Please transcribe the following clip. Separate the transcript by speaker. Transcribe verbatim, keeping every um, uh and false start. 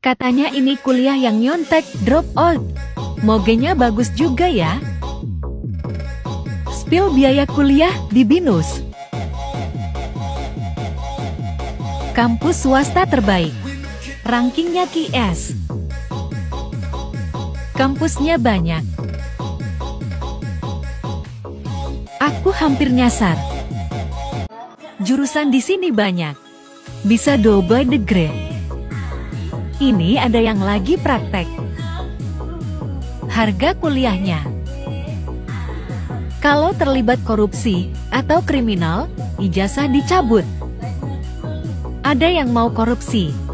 Speaker 1: Katanya ini kuliah yang nyontek, drop out. Mogenya bagus juga ya. Spill biaya kuliah di BINUS. Kampus swasta terbaik. Rankingnya Q S. Kampusnya banyak. Aku hampir nyasar. Jurusan di sini banyak. Bisa double degree. Ini ada yang lagi praktek. Harga kuliahnya. Kalau terlibat korupsi atau kriminal, ijazah dicabut. Ada yang mau korupsi,